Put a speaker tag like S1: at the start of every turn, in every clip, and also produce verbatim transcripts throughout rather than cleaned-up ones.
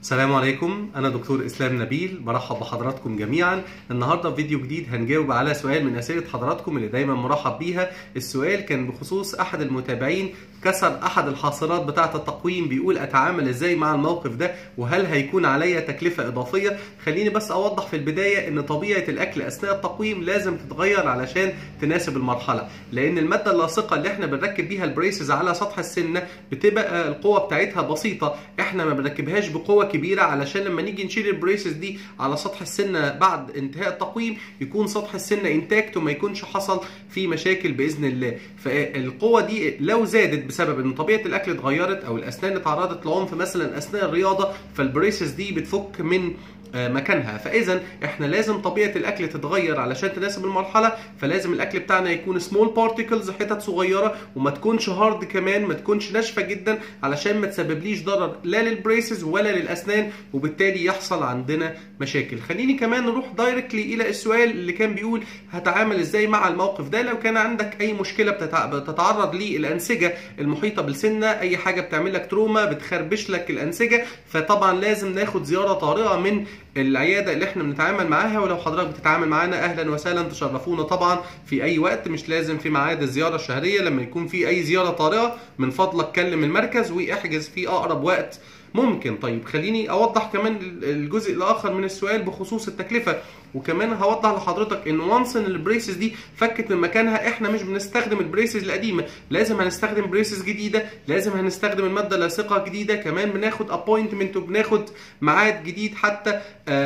S1: السلام عليكم، أنا دكتور إسلام نبيل، برحب بحضراتكم جميعا. النهارده في فيديو جديد هنجاوب على سؤال من أسئلة حضراتكم اللي دايما مرحب بيها. السؤال كان بخصوص أحد المتابعين كسر أحد الحاصلات بتاعة التقويم، بيقول أتعامل إزاي مع الموقف ده وهل هيكون عليا تكلفة إضافية؟ خليني بس أوضح في البداية إن طبيعة الأكل أثناء التقويم لازم تتغير علشان تناسب المرحلة، لأن المادة اللاصقة اللي إحنا بنركب بيها البريسز على سطح السنة بتبقى القوة بتاعتها بسيطة، إحنا ما بنركبهاش بقوة كبيره علشان لما نيجي نشيل البريسز دي على سطح السنه بعد انتهاء التقويم يكون سطح السنه انتاكت وما يكونش حصل فيه مشاكل باذن الله. فالقوه دي لو زادت بسبب ان طبيعه الاكل اتغيرت او الاسنان اتعرضت لعنف مثلا اثناء الرياضه، فالبريسز دي بتفك من مكانها. فاذا احنا لازم طبيعه الاكل تتغير علشان تناسب المرحله، فلازم الاكل بتاعنا يكون سمول بارتيكلز، حتت صغيره، وما تكونش هارد كمان، ما تكونش ناشفه جدا علشان ما تسببليش ضرر لا للبريسز ولا للاسنان وبالتالي يحصل عندنا مشاكل. خليني كمان نروح دايركتلي الى السؤال اللي كان بيقول هتعامل ازاي مع الموقف ده لو كان عندك اي مشكله بتتعرض للانسجه المحيطه بالسنه، اي حاجه بتعمل لك تروما بتخربش لك الانسجه، فطبعا لازم ناخد زياره طارئه من العياده اللي احنا بنتعامل معاها. ولو حضرتك بتتعامل معانا اهلا وسهلا، تشرفونا طبعا في اي وقت، مش لازم في ميعاد الزياره الشهريه. لما يكون في اي زياره طارئه من فضلك كلم المركز واحجز في اقرب وقت ممكن. طيب خليني اوضح كمان الجزء الاخر من السؤال بخصوص التكلفه، وكمان هوضح لحضرتك ان وانس ان البريسز دي فكت من مكانها احنا مش بنستخدم البريسز القديمه، لازم هنستخدم بريسز جديده، لازم هنستخدم الماده اللاصقه جديده، كمان بناخد ابوينتمنت وبناخد ميعاد جديد حتى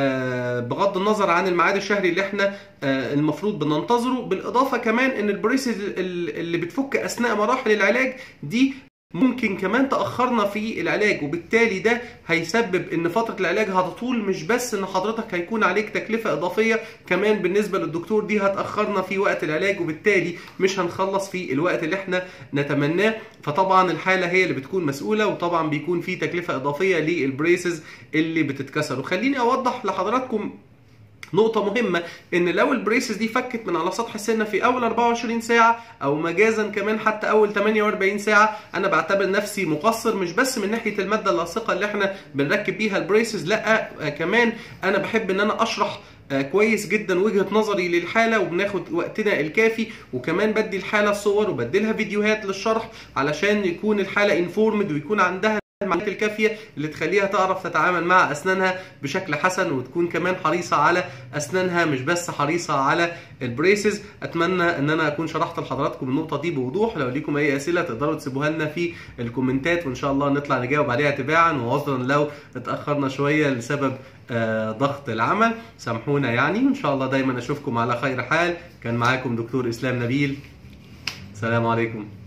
S1: آه بغض النظر عن الميعاد الشهري اللي احنا آه المفروض بننتظره. بالاضافه كمان ان البريسز اللي بتفك اثناء مراحل العلاج دي ممكن كمان تأخرنا في العلاج، وبالتالي ده هيسبب ان فترة العلاج هتطول، مش بس ان حضرتك هيكون عليك تكلفة اضافية، كمان بالنسبة للدكتور دي هتأخرنا في وقت العلاج وبالتالي مش هنخلص في الوقت اللي احنا نتمناه. فطبعا الحالة هي اللي بتكون مسؤولة، وطبعا بيكون في تكلفة اضافية للبريسز اللي بتتكسر. وخليني اوضح لحضراتكم نقطة مهمة، ان لو البريسز دي فكت من على سطح السنة في اول أربعة وعشرين ساعة او مجازا كمان حتى اول ثمانية وأربعين ساعة، انا بعتبر نفسي مقصر، مش بس من ناحية المادة اللاصقة اللي احنا بنركب بيها البريسز، لا كمان انا بحب ان انا اشرح كويس جدا وجهة نظري للحالة وبناخد وقتنا الكافي، وكمان بدي الحالة صور وبدي لها فيديوهات للشرح علشان يكون الحالة انفورمد ويكون عندها المعلومات الكافيه اللي تخليها تعرف تتعامل مع اسنانها بشكل حسن، وتكون كمان حريصه على اسنانها مش بس حريصه على البريسز. اتمنى ان انا اكون شرحت لحضراتكم النقطه دي بوضوح. لو ليكم اي اسئله تقدروا تسيبوها لنا في الكومنتات وان شاء الله نطلع نجاوب عليها تباعا، وعذرا لو اتاخرنا شويه لسبب آه ضغط العمل، سامحونا يعني. وان شاء الله دايما اشوفكم على خير حال. كان معاكم دكتور اسلام نبيل، السلام عليكم.